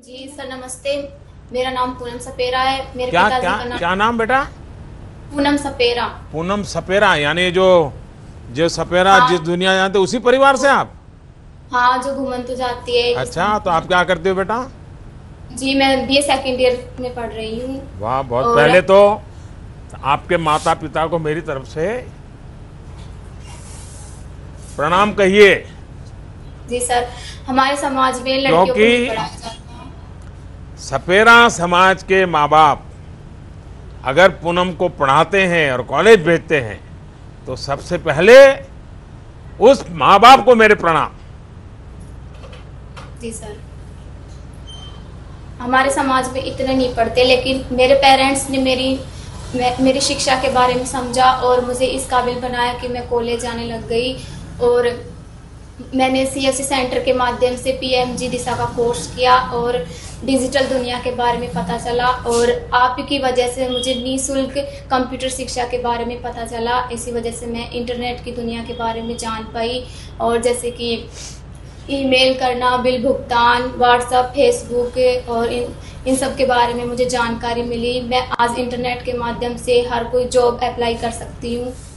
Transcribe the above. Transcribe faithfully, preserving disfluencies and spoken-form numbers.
जी sir नमस्ते। मेरा नाम पूनम सपेरा है। मेरे क्या पिताजी क्या का नाम क्या नाम बेटा? पूनम सपेरा। पूनम सपेरा, यानी जो जो सपेरा जिस हाँ दुनिया जानते उसी परिवार से आप? हाँ, जो घूमन तो जाती है अच्छा, जिसमें। तो आप क्या करते हो बेटा? जी मैं बीए सेकंड ईयर में पढ़ रही हूँ। वाह, बहुत और पहले तो आपके माता पिता को मेरी तरफ से प्रणाम कहिए। जी सर, हमारे समाज में लड़कियों को क्योंकि नहीं पढ़ाया जाता। सपेरा समाज के माँ बाप अगर पूनम को पढ़ाते हैं और कॉलेज भेजते हैं तो सबसे पहले उस माँ बाप को मेरे प्रणाम। जी सर, हमारे समाज में इतने नहीं पढ़ते, लेकिन मेरे पेरेंट्स ने मेरी मे, मेरी शिक्षा के बारे में समझा और मुझे इस काबिल बनाया कि मैं कॉलेज जाने लग गई। और मैंने सीएससी सेंटर के माध्यम से पीएमजी दिशा का कोर्स किया और डिजिटल दुनिया के बारे में पता चला। और आप की वजह से मुझे निःशुल्क कंप्यूटर शिक्षा के बारे में पता चला। इसी वजह से मैं इंटरनेट की दुनिया के बारे में जान पाई। और जैसे कि ईमेल करना, बिल भुगतान, व्हाट्सएप, फेसबुक और इन इन सब के बारे में मुझे जानकारी मिली। मैं आज इंटरनेट के माध्यम से हर कोई जॉब अप्लाई कर सकती हूँ।